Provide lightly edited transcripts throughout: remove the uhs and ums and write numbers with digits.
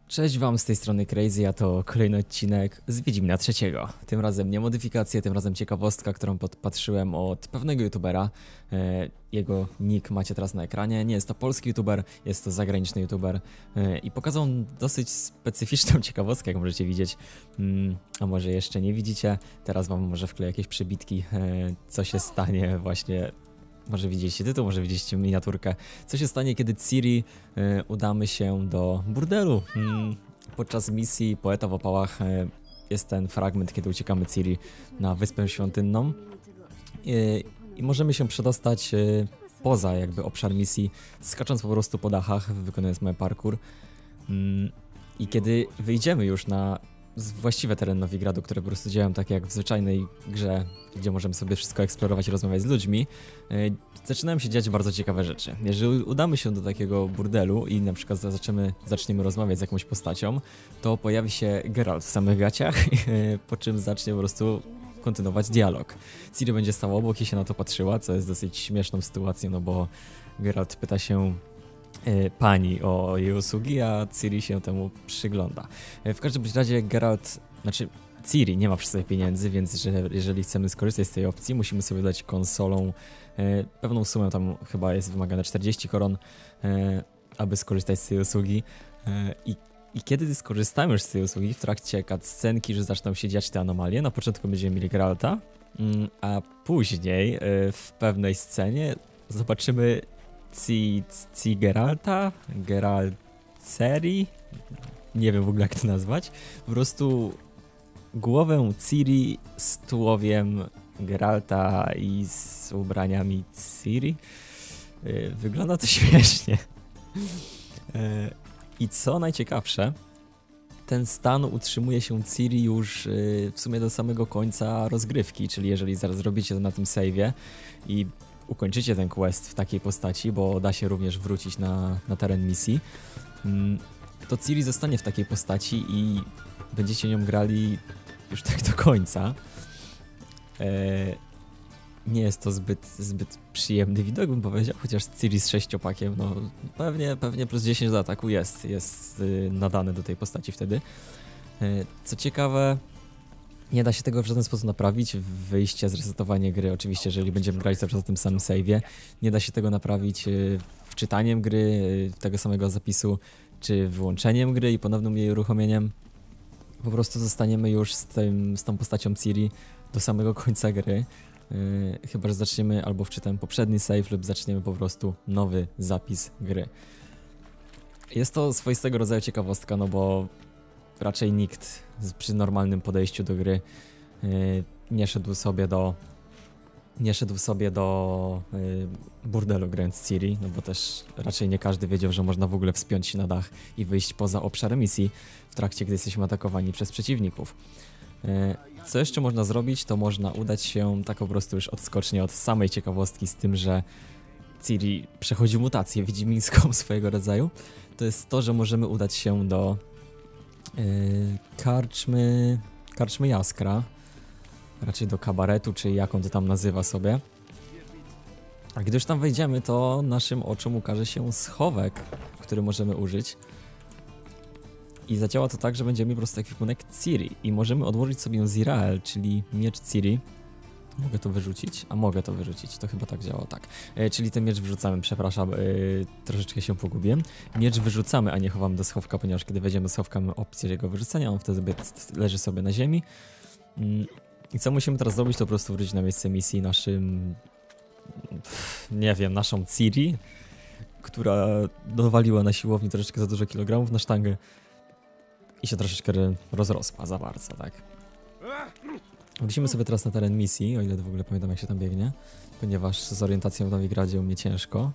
Cześć wam, z tej strony Crazy, a to kolejny odcinek z Wiedźmina trzeciego. Tym razem nie modyfikacje, tym razem ciekawostka, którą podpatrzyłem od pewnego youtubera. Jego nick macie teraz na ekranie. Nie jest to polski youtuber, jest to zagraniczny youtuber. I pokazał on dosyć specyficzną ciekawostkę, jak możecie widzieć. A może jeszcze nie widzicie? Teraz wam może wkleję jakieś przebitki, co się stanie właśnie. Może widzieliście tytuł, może widzieliście miniaturkę. Co się stanie, kiedy Ciri udamy się do burdelu? Podczas misji Poeta w opałach jest ten fragment, kiedy uciekamy Ciri na Wyspę Świątynną. I możemy się przedostać poza jakby obszar misji, skacząc po prostu po dachach, wykonując mały parkour. I kiedy wyjdziemy już na właściwe tereny Nowigradu, które po prostu działają tak jak w zwyczajnej grze, gdzie możemy sobie wszystko eksplorować i rozmawiać z ludźmi, zaczynają się dziać bardzo ciekawe rzeczy. Jeżeli udamy się do takiego burdelu i na przykład zaczniemy rozmawiać z jakąś postacią, to pojawi się Geralt w samych gaciach, po czym zacznie po prostu kontynuować dialog. Ciri będzie stała obok i się na to patrzyła, co jest dosyć śmieszną sytuacją, no bo Geralt pyta się pani o jej usługi, a Ciri się temu przygląda. W każdym razie Ciri nie ma przy sobie pieniędzy, więc jeżeli chcemy skorzystać z tej opcji, musimy sobie dać konsolą pewną sumę, tam chyba jest wymagane 40 koron, aby skorzystać z tej usługi. I kiedy skorzystamy już z tej usługi, w trakcie cutscenki, że zaczną się dziać te anomalie, na początku będziemy mieli Geralta, a później w pewnej scenie zobaczymy Geralta? Geralceri? Nie wiem w ogóle jak to nazwać. Po prostu głowę Ciri z tułowiem Geralta i z ubraniami Ciri. Wygląda to śmiesznie. I co najciekawsze, ten stan utrzymuje się Ciri już w sumie do samego końca rozgrywki, czyli jeżeli zaraz zrobicie to na tym save'ie i ukończycie ten quest w takiej postaci, bo da się również wrócić na teren misji, to Ciri zostanie w takiej postaci i będziecie nią grali już tak do końca. Nie jest to zbyt przyjemny widok, bym powiedział, chociaż Ciri z 6-pakiem, no pewnie plus 10 do ataku jest nadane do tej postaci wtedy. Co ciekawe, nie da się tego w żaden sposób naprawić, wyjście, zresetowanie gry, oczywiście jeżeli będziemy grać cały czas na tym samym save'ie, nie da się tego naprawić wczytaniem gry, tego samego zapisu, czy wyłączeniem gry i ponownym jej uruchomieniem. Po prostu zostaniemy już z tą postacią Ciri do samego końca gry, chyba że zaczniemy albo wczytamy poprzedni save lub zaczniemy po prostu nowy zapis gry. Jest to swoistego rodzaju ciekawostka, no bo raczej nikt przy normalnym podejściu do gry nie szedł sobie do burdelu grając Ciri, no bo też raczej nie każdy wiedział, że można w ogóle wspiąć się na dach i wyjść poza obszar misji w trakcie, gdy jesteśmy atakowani przez przeciwników. Co jeszcze można zrobić, to można udać się tak po prostu już odskocznie od samej ciekawostki z tym, że Ciri przechodzi mutację wiedźmińską swojego rodzaju. To jest to, że możemy udać się do karczmy Jaskra, raczej do kabaretu, czy jak on to tam nazywa sobie. A gdy już tam wejdziemy, to naszym oczom ukaże się schowek, który możemy użyć. I zadziała to tak, że będziemy mieli po prostu ekwipunek Ciri i możemy odłożyć sobie Zirael, czyli miecz Ciri. Mogę to wyrzucić? A mogę to wyrzucić, to chyba tak działa, tak. Czyli ten miecz wyrzucamy, przepraszam, troszeczkę się pogubiłem. Miecz wyrzucamy, a nie chowamy do schowka, ponieważ kiedy wejdziemy do schowka, mamy opcję jego wyrzucenia, on wtedy leży sobie na ziemi. I co musimy teraz zrobić, to po prostu wrócić na miejsce misji naszą Ciri, która dowaliła na siłowni troszeczkę za dużo kilogramów na sztangę i się troszeczkę rozrosła za bardzo, tak. Wrócimy sobie teraz na teren misji, o ile w ogóle pamiętam jak się tam biegnie, ponieważ z orientacją w Nowigradzie u mnie ciężko.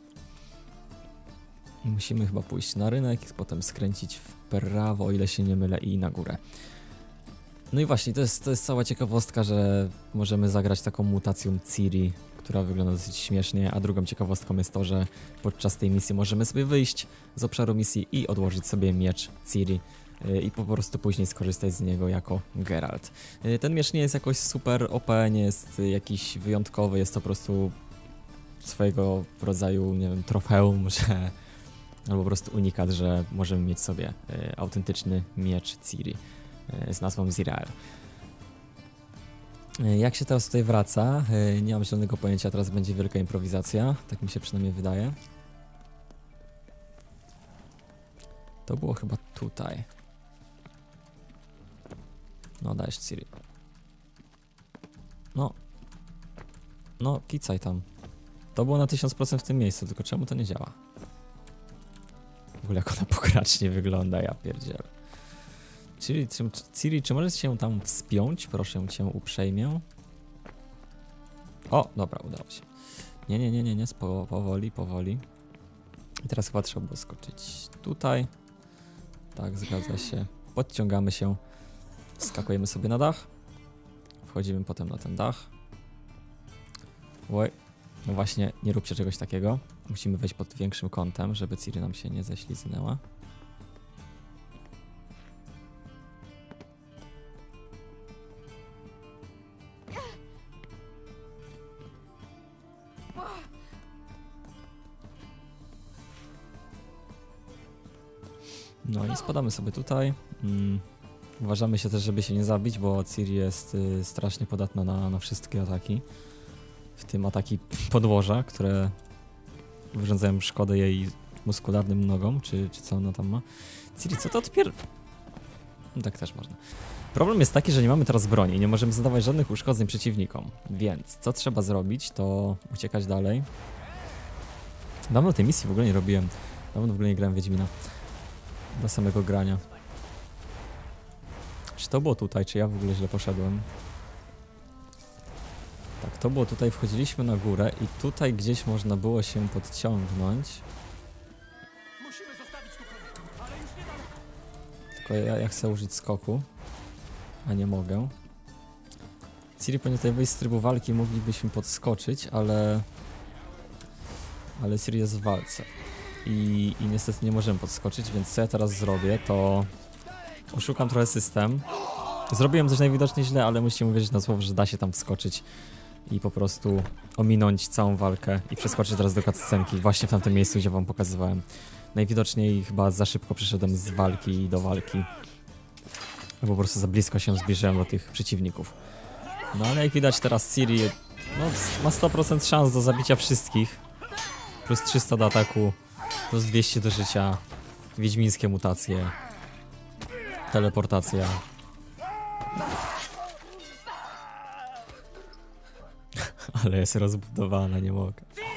Musimy chyba pójść na rynek, potem skręcić w prawo, o ile się nie mylę, i na górę. No i właśnie, to jest cała ciekawostka, że możemy zagrać taką mutacją Ciri, która wygląda dosyć śmiesznie, a drugą ciekawostką jest to, że podczas tej misji możemy sobie wyjść z obszaru misji i odłożyć sobie miecz Ciri i po prostu później skorzystać z niego jako Geralt. Ten miecz nie jest jakoś super OP, nie jest jakiś wyjątkowy, jest to po prostu swojego rodzaju, nie wiem, trofeum, że albo po prostu unikat, że możemy mieć sobie autentyczny miecz Ciri z nazwą Zirael. Jak się teraz tutaj wraca? Nie mam żadnego pojęcia, teraz będzie wielka improwizacja, tak mi się przynajmniej wydaje. To było chyba tutaj. No dajesz Ciri. No, kicaj tam. To było na 1000% w tym miejscu, tylko czemu to nie działa? W ogóle jak ona pokracznie wygląda, ja pierdzielę. Ciri, czy możesz się tam wspiąć? Proszę cię uprzejmie. O, dobra, udało się. Nie, powoli. I teraz chyba trzeba było skoczyć tutaj. Tak, zgadza się. Podciągamy się. Skakujemy sobie na dach. Wchodzimy potem na ten dach. Oj, no właśnie, nie róbcie czegoś takiego. Musimy wejść pod większym kątem, żeby Ciri nam się nie ześliznęła. No i spadamy sobie tutaj. Uważamy się też, żeby się nie zabić, bo Ciri jest strasznie podatna na wszystkie ataki. W tym ataki podłoża, które wyrządzają szkodę jej muskularnym nogom, czy co ona tam ma. Ciri, co to No tak też można. Problem jest taki, że nie mamy teraz broni i nie możemy zadawać żadnych uszkodzeń przeciwnikom. Więc co trzeba zrobić, to uciekać dalej. Dawno tej misji w ogóle nie robiłem. Dawno w ogóle nie grałem w Wiedźmina. Do samego grania. Czy to było tutaj, czy ja w ogóle źle poszedłem? Tak, to było tutaj, wchodziliśmy na górę i tutaj gdzieś można było się podciągnąć. Tylko ja chcę użyć skoku, a nie mogę. Ciri powinien tutaj wyjść z trybu walki, moglibyśmy podskoczyć, ale Ciri jest w walce. I niestety nie możemy podskoczyć, więc co ja teraz zrobię, to oszukam trochę system. Zrobiłem coś najwidoczniej źle, ale musicie uwierzyć na słowo, że da się tam wskoczyć i po prostu ominąć całą walkę i przeskoczyć teraz do cutscenki właśnie w tamtym miejscu, gdzie wam pokazywałem. Najwidoczniej chyba za szybko przeszedłem z walki do walki. Po prostu za blisko się zbliżyłem do tych przeciwników. No ale jak widać teraz Ciri ma 100% szans do zabicia wszystkich. Plus 300 do ataku, plus 200 do życia, wiedźmińskie mutacje, teleportacja. Ale jest rozbudowana, nie mogę.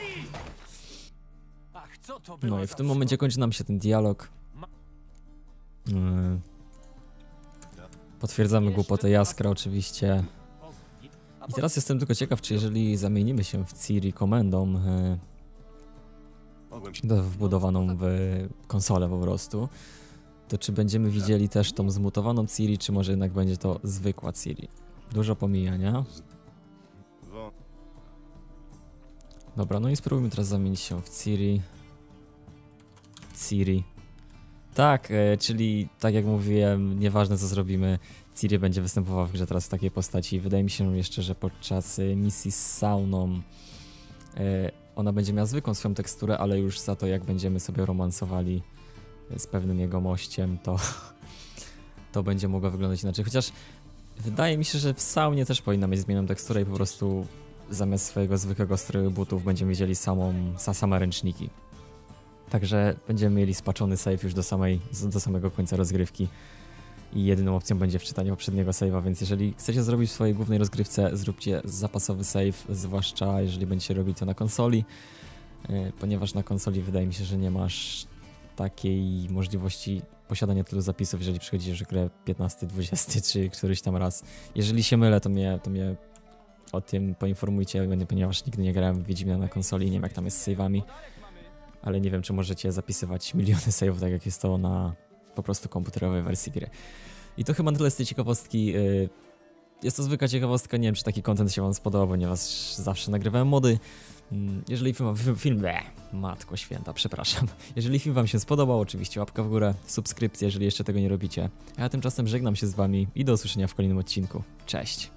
No i w tym momencie kończy nam się ten dialog. Potwierdzamy głupotę Jaskra oczywiście. I teraz jestem tylko ciekaw, czy jeżeli zamienimy się w Ciri komendą wbudowaną w konsolę po prostu, to czy będziemy widzieli też tą zmutowaną Ciri, czy może jednak będzie to zwykła Ciri? Dużo pomijania. Dobra, no i spróbujmy teraz zamienić się w Ciri. Tak, czyli tak jak mówiłem, nieważne co zrobimy, Ciri będzie występowała w grze teraz w takiej postaci. Wydaje mi się jeszcze, że podczas misji z sauną ona będzie miała zwykłą swoją teksturę, ale już za to jak będziemy sobie romansowali z pewnym jego mościem, to będzie mogła wyglądać inaczej. Chociaż wydaje mi się, że w saunie też powinna mieć zmienioną teksturę i po prostu zamiast swojego zwykłego stroju butów będziemy widzieli same ręczniki. Także będziemy mieli spaczony save już do samego końca rozgrywki i jedyną opcją będzie wczytanie poprzedniego save'a, więc jeżeli chcecie zrobić w swojej głównej rozgrywce, zróbcie zapasowy save, zwłaszcza jeżeli będziecie robić to na konsoli, ponieważ na konsoli wydaje mi się, że nie masz takiej możliwości posiadania tylu zapisów, jeżeli przychodzisz w grę 15, 20 czy któryś tam raz. Jeżeli się mylę, to mnie o tym poinformujcie, ponieważ nigdy nie grałem w Wiedźmina na konsoli, nie wiem jak tam jest z save'ami, ale nie wiem, czy możecie zapisywać miliony save'ów, tak jak jest to na po prostu komputerowej wersji gry. I to chyba tyle z tej ciekawostki. Jest to zwykła ciekawostka, nie wiem, czy taki content się wam spodoba, ponieważ zawsze nagrywałem mody. Jeżeli Matko święta, przepraszam. Jeżeli film wam się spodobał, oczywiście łapka w górę, subskrypcja, jeżeli jeszcze tego nie robicie. A ja tymczasem żegnam się z wami i do usłyszenia w kolejnym odcinku. Cześć!